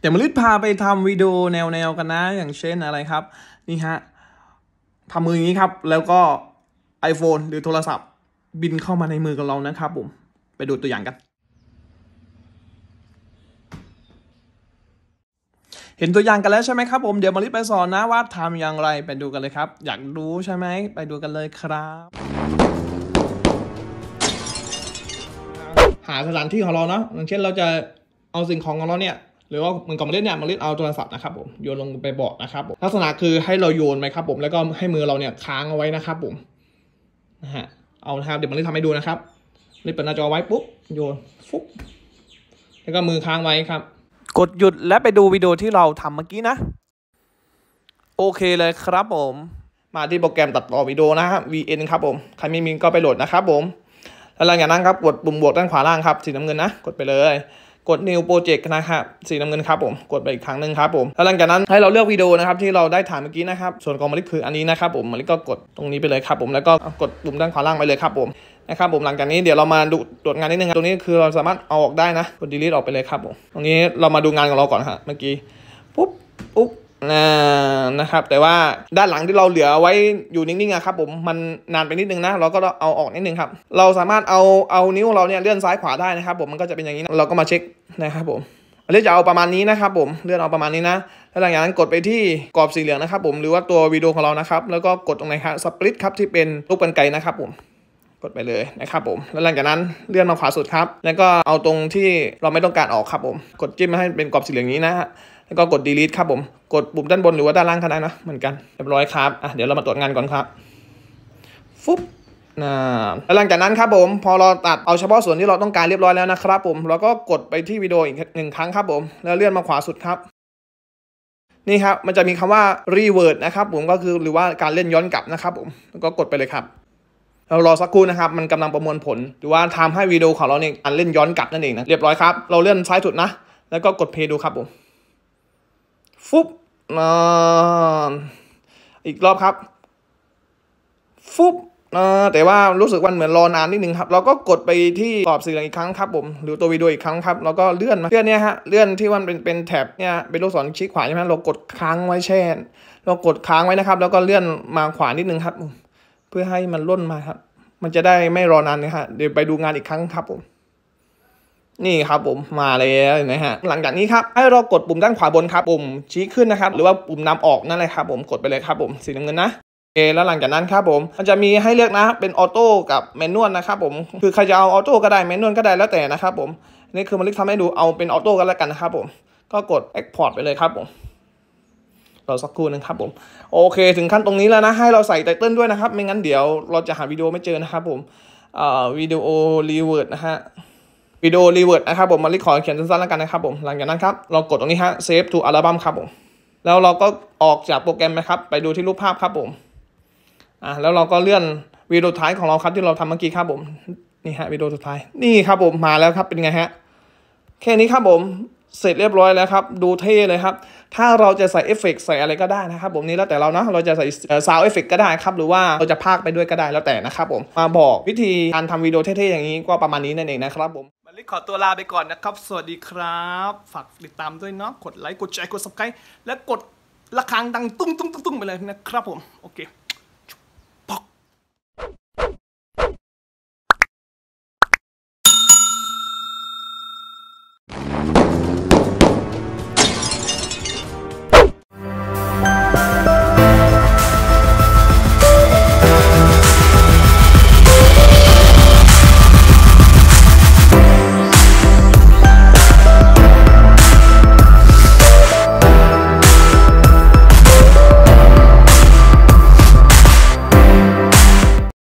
เดี๋ยวมาลิศพาไปทำวิดีโอแนวกันนะอย่างเช่นอะไรครับนี่ฮะทำมืออย่างนี้ครับแล้วก็ iPhone หรือโทรศัพท์บินเข้ามาในมือกับเรานะครับผมไปดูตัวอย่างกันเห็นตัวอย่างกันแล้วใช่ไหมครับผมเดี๋ยวมาลิศไปสอนนะว่าทำอย่างไรไปดูกันเลยครับอยากรู้ใช่ไหมไปดูกันเลยครับหาสถานที่ของเราเนาะอย่างเช่นเราจะเอาสิ่งของเราเนี่ยหรือว่าเหมือนกับมาลิศเนี่ยมาลิศเอาโทรศัพท์นะครับผมโยนลงไปเบาะนะครับลักษณะคือให้เราโยนไปครับผมแล้วก็ให้มือเราเนี่ยค้างเอาไว้นะครับผมนะฮะเอานะครับเดี๋ยวมาลิศทำให้ดูนะครับลิศเปิดหน้าจอไว้ปุ๊บโยนฟุ๊บแล้วก็มือค้างไว้ครับกดหยุดและไปดูวิดีโอที่เราทำเมื่อกี้นะโอเคเลยครับผมมาที่โปรแกรมตัดต่อวิดีโอนะครับ VN ครับผมใครไม่มีก็ไปโหลดนะครับผมแล้วหลังจากนั้นครับกดปุ่มบวกด้านขวาล่างครับสีน้ำเงินนะกดไปเลยกด New Project นะครับสีน้ำเงินครับผมกดไปอีกครั้งหนึ่งครับผมแล้วหลังจากนั้นให้เราเลือกวิดีโอนะครับที่เราได้ถ่ายเมื่อกี้นะครับส่วนของมาลิศคืออันนี้นะครับผมมาลิศก็กดตรงนี้ไปเลยครับผมแล้วก็กดปุ่มด้านขวาล่างไปเลยครับผมนะครับผมหลังจากนี้เดี๋ยวเรามาดูตรวจงานนิดนึงตรงนี้คือเราสามารถเอาออกได้นะกด delete ออกไปเลยครับผมตรงนี้เรามาดูงานของเราก่อนฮะเมื่อกี้ปุ๊บนะครับแต่ว่าด้านหลังที่เราเหลือไว้อยู่นิ่งๆครับผมมันนานไปนิดนึงนะเราก็เอาออกนิดนึงครับเราสามารถเอานิ้วเราเนี่ยเลื่อนซ้ายขวาได้นะครับผมมันก็จะเป็นอย่างนี้เราก็มาเช็คนะครับผมเลือกจะเอาประมาณนี้นะครับผมเลื่อนเอาประมาณนี้นะแล้วหลังจากนั้นกดไปที่กรอบสีเหลืองนะครับผมหรือว่าตัววิดีโอของเรานะครับแล้วก็กดตรงไหนครับสปลิตครับที่เป็นรูปกรรไกรนะครับผมกดไปเลยนะครับผมแล้วหลังจากนั้นเลื่อนมาขวาสุดครับแล้วก็เอาตรงที่เราไม่ต้องการออกครับผมกดจิ้มให้เป็นกรอบสีเหลืองนี้นะฮะแล้วก็กด delete ครับผมกดปุ่มด้านบนหรือว่าด้านล่างก็ได้นะเหมือนกันเรียบร้อยครับเดี๋ยวเรามาตรวจงานก่อนครับฟุ๊บแล้วหลังจากนั้นครับผมพอเราตัดเอาเฉพาะส่วนที่เราต้องการเรียบร้อยแล้วนะครับผมเราก็กดไปที่วิดีโออีก1 ครั้งครับผมแล้วเลื่อนมาขวาสุดครับนี่ครับมันจะมีคำว่า revert นะครับผมก็คือหรือว่าการเล่นย้อนกลับนะครับผมแล้วก็กดไปเลยครับเรารอสักครู่นะครับมันกำลังประมวลผลหรือว่าทำให้วิดีโอของเราเนี่ยเล่นย้อนกลับนั่นเองนะเรียบร้อยครับเราเลื่อนซ้ายสุดนะแล้วก็กดเพลย์ดูครับผมฟุ๊บอีกรอบครับฟุ๊บแต่ว่ารู้สึกว่าเหมือนรอนานนิดนึงครับเราก็กดไปที่กรอบสีเหลืองอีกครั้งครับผมหรือตัววิดีโออีกครั้งครับแล้วก็เลื่อนมาเลื่อนเนี่ยฮะเลื่อนที่มันเป็นแถบเนี่ยเป็นลูกศรชี้ขวาใช่ไหมเรากดค้างไว้แช่เรากดค้างไว้นะครับแล้วก็เลื่อนมาขวานิดนึงครับเพื่อให้มันล่นมาครับมันจะได้ไม่รอนานนะฮะเดี๋ยวไปดูงานอีกครั้งครับผมนี่ครับผมมาแล้วนะฮะหลังจากนี้ครับให้เรากดปุ่มด้านขวาบนครับปุ่มชี้ขึ้นนะครับหรือว่าปุ่มนำออกนั่นแหละครับผมกดไปเลยครับผมสีน้ำเงินนะโอเคแล้วหลังจากนั้นครับผมมันจะมีให้เลือกนะเป็นออโต้กับแมนนวลนะครับผมคือใครจะเอาออโต้ก็ได้แมนนวลก็ได้แล้วแต่นะครับผมนี่คือมันลิกทำให้ดูเอาเป็นออโต้กันแล้วกันนะครับผมก็กด Export ไปเลยครับผมเราสักครู่นึงครับผมโอเคถึงขั้นตรงนี้แล้วนะให้เราใส่ไตเติ้ลด้วยนะครับไม่งั้นเดี๋ยวเราจะหาวิดีโอไม่เจอนะครับผมวิดีโอรีเวิร์ดนะฮะวิดีโอรีเวิร์ดนะครับผมมาลิขอเขียนสั้นๆแล้วกันนะครับผมหลังจากนั้นครับเรากดตรงนี้ฮะ Save to Album ครับผมแล้วเราก็ออกจากโปรแกรมนะครับไปดูที่รูปภาพครับผมแล้วเราก็เลื่อนวิดีโอท้ายของเราครับที่เราทำเมื่อกี้ครับผมนี่ฮะวิดีโอสุดท้ายนี่ครับผมมาแล้วครับเป็นไงฮะแค่นี้ครับผมเสร็จเรียบร้อยแล้วครับดูเท่เลยครับถ้าเราจะใส่เอฟเฟกต์ใส่อะไรก็ได้นะครับผมนี่แล้วแต่เรานะเราจะใส่ซาวด์เอฟเฟกต์ก็ได้ครับหรือว่าเราจะพากไปด้วยก็ได้แล้วแต่นะครับผมมาบอกวิธีการทำวิดีโอเท่ๆอย่างนี้ก็ประมาณนี้นั่นเองนะครับผมมาลิขอตัวลาไปก่อนนะครับสวัสดีครับฝากติดตามด้วยเนาะกดไลค์กดแชร์กด Subscribe และกดระฆังดังตุ้งไปเลยนะครับผมโอเค